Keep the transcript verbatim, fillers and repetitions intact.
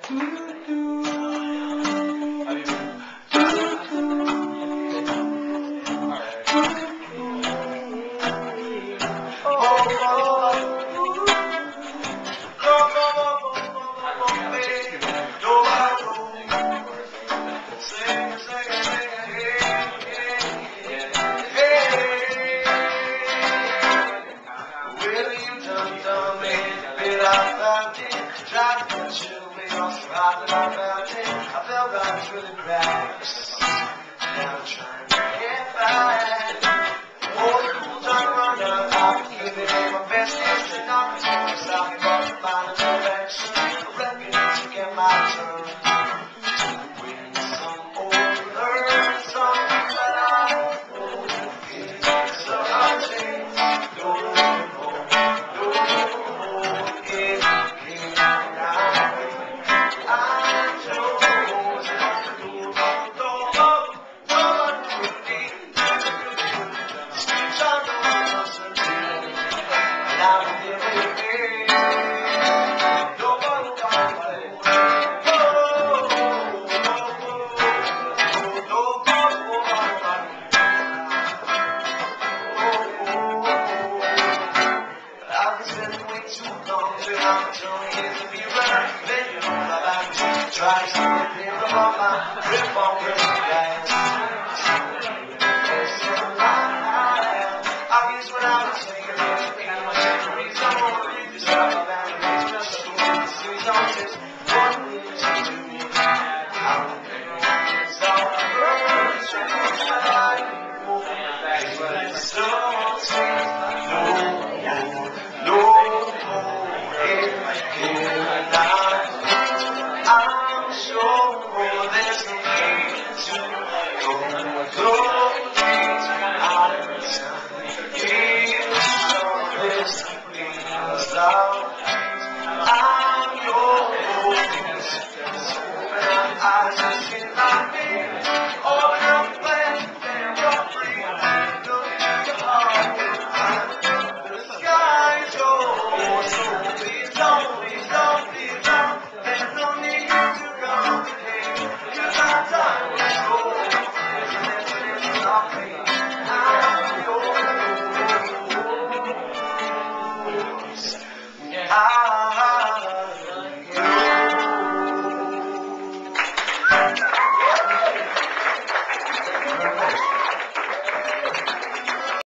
I felt like I was really bad. Now I'm trying to get back. Oh, the cool time runner, I've been giving it my best interest. I'm just talking about the final direction. I reckon to get my turn. Win some or learn some, but I won't get so I change. No, no, no, it can't now. Try to get rid of all my grip on grip guys. I guess what I was thinking was being my memories. I want to read this out of boundaries. Just so we can see on this. What will you do? I